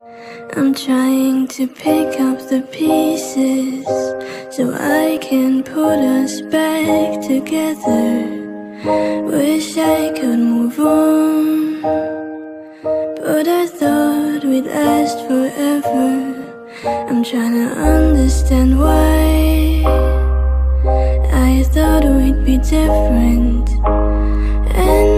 I'm trying to pick up the pieces so I can put us back together. Wish I could move on, but I thought we'd last forever. I'm trying to understand why. I thought we'd be different, and